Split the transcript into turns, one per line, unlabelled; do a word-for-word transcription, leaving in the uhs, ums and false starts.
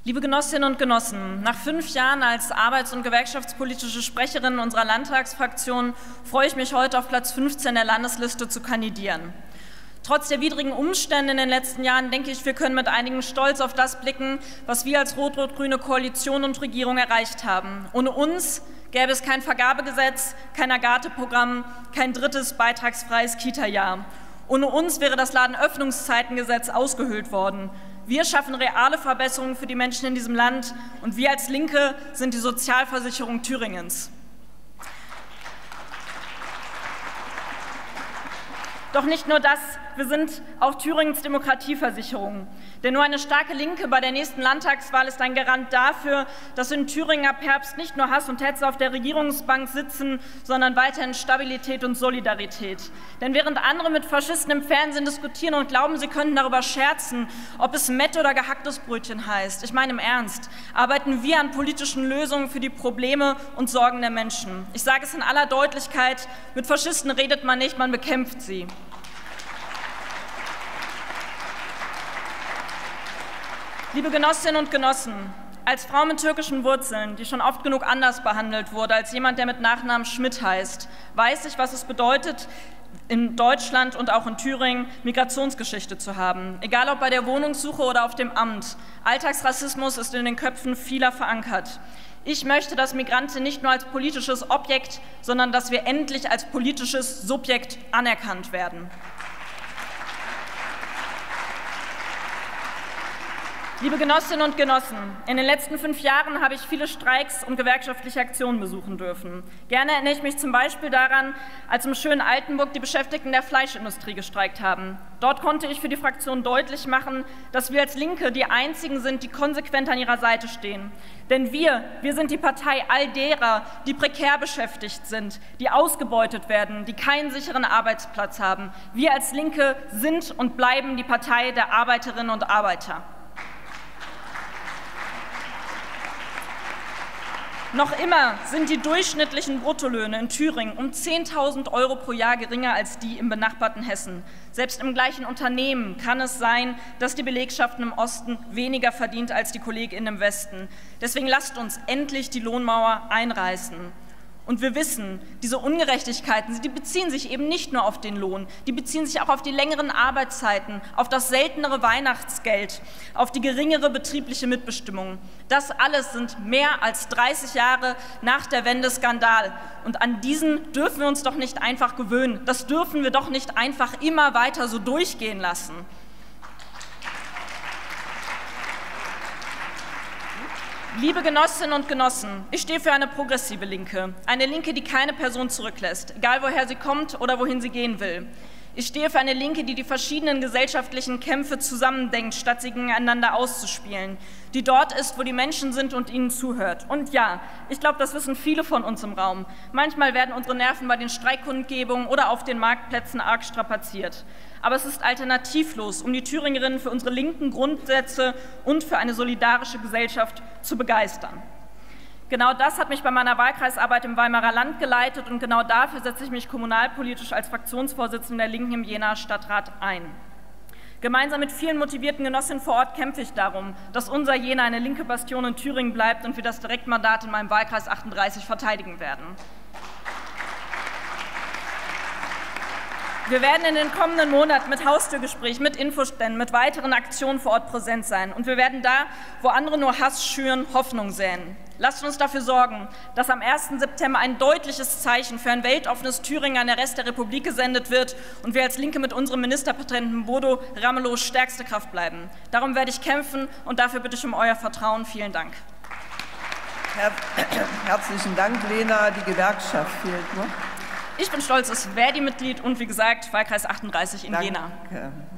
Liebe Genossinnen und Genossen, nach fünf Jahren als arbeits- und gewerkschaftspolitische Sprecherin unserer Landtagsfraktion freue ich mich heute auf Platz fünfzehn der Landesliste zu kandidieren. Trotz der widrigen Umstände in den letzten Jahren denke ich, wir können mit einigem Stolz auf das blicken, was wir als rot-rot-grüne Koalition und Regierung erreicht haben. Ohne uns gäbe es kein Vergabegesetz, kein Agathe-Programm, kein drittes beitragsfreies Kita-Jahr. Ohne uns wäre das Ladenöffnungszeitengesetz ausgehöhlt worden. Wir schaffen reale Verbesserungen für die Menschen in diesem Land, und wir als Linke sind die Sozialversicherung Thüringens. Doch nicht nur das, wir sind auch Thüringens Demokratieversicherung. Denn nur eine starke Linke bei der nächsten Landtagswahl ist ein Garant dafür, dass in Thüringen ab Herbst nicht nur Hass und Hetze auf der Regierungsbank sitzen, sondern weiterhin Stabilität und Solidarität. Denn während andere mit Faschisten im Fernsehen diskutieren und glauben, sie könnten darüber scherzen, ob es Mett oder gehacktes Brötchen heißt, ich meine im Ernst, arbeiten wir an politischen Lösungen für die Probleme und Sorgen der Menschen. Ich sage es in aller Deutlichkeit, mit Faschisten redet man nicht, man bekämpft sie. Liebe Genossinnen und Genossen, als Frau mit türkischen Wurzeln, die schon oft genug anders behandelt wurde als jemand, der mit Nachnamen Schmidt heißt, weiß ich, was es bedeutet, in Deutschland und auch in Thüringen Migrationsgeschichte zu haben. Egal ob bei der Wohnungssuche oder auf dem Amt. Alltagsrassismus ist in den Köpfen vieler verankert. Ich möchte, dass Migranten nicht nur als politisches Objekt, sondern dass wir endlich als politisches Subjekt anerkannt werden. Liebe Genossinnen und Genossen, in den letzten fünf Jahren habe ich viele Streiks und gewerkschaftliche Aktionen besuchen dürfen. Gerne erinnere ich mich zum Beispiel daran, als im schönen Altenburg die Beschäftigten der Fleischindustrie gestreikt haben. Dort konnte ich für die Fraktion deutlich machen, dass wir als Linke die Einzigen sind, die konsequent an ihrer Seite stehen. Denn wir, wir sind die Partei all derer, die prekär beschäftigt sind, die ausgebeutet werden, die keinen sicheren Arbeitsplatz haben. Wir als Linke sind und bleiben die Partei der Arbeiterinnen und Arbeiter. Noch immer sind die durchschnittlichen Bruttolöhne in Thüringen um zehntausend Euro pro Jahr geringer als die im benachbarten Hessen. Selbst im gleichen Unternehmen kann es sein, dass die Belegschaft im Osten weniger verdient als die KollegInnen im Westen. Deswegen lasst uns endlich die Lohnmauer einreißen. Und wir wissen, diese Ungerechtigkeiten, die beziehen sich eben nicht nur auf den Lohn, die beziehen sich auch auf die längeren Arbeitszeiten, auf das seltenere Weihnachtsgeld, auf die geringere betriebliche Mitbestimmung. Das alles sind mehr als dreißig Jahre nach der Wende Skandal. Und an diesen dürfen wir uns doch nicht einfach gewöhnen. Das dürfen wir doch nicht einfach immer weiter so durchgehen lassen. Liebe Genossinnen und Genossen, ich stehe für eine progressive Linke, eine Linke, die keine Person zurücklässt, egal woher sie kommt oder wohin sie gehen will. Ich stehe für eine Linke, die die verschiedenen gesellschaftlichen Kämpfe zusammendenkt, statt sie gegeneinander auszuspielen, die dort ist, wo die Menschen sind und ihnen zuhört. Und ja, ich glaube, das wissen viele von uns im Raum. Manchmal werden unsere Nerven bei den Streikkundgebungen oder auf den Marktplätzen arg strapaziert. Aber es ist alternativlos, um die Thüringerinnen für unsere linken Grundsätze und für eine solidarische Gesellschaft zu begeistern. Genau das hat mich bei meiner Wahlkreisarbeit im Weimarer Land geleitet, und genau dafür setze ich mich kommunalpolitisch als Fraktionsvorsitzende der Linken im Jenaer Stadtrat ein. Gemeinsam mit vielen motivierten Genossinnen vor Ort kämpfe ich darum, dass unser Jena eine linke Bastion in Thüringen bleibt und wir das Direktmandat in meinem Wahlkreis achtunddreißig verteidigen werden. Wir werden in den kommenden Monaten mit Haustürgesprächen, mit Infoständen, mit weiteren Aktionen vor Ort präsent sein. Und wir werden da, wo andere nur Hass schüren, Hoffnung säen. Lasst uns dafür sorgen, dass am ersten September ein deutliches Zeichen für ein weltoffenes Thüringen an den Rest der Republik gesendet wird und wir als Linke mit unserem Ministerpräsidenten Bodo Ramelow stärkste Kraft bleiben. Darum werde ich kämpfen, und dafür bitte ich um euer Vertrauen. Vielen Dank.
Her Herzlichen Dank, Lena. Die Gewerkschaft fehlt noch.
Ich bin stolzes Verdi-Mitglied und wie gesagt Wahlkreis achtunddreißig in
Danke.
Jena.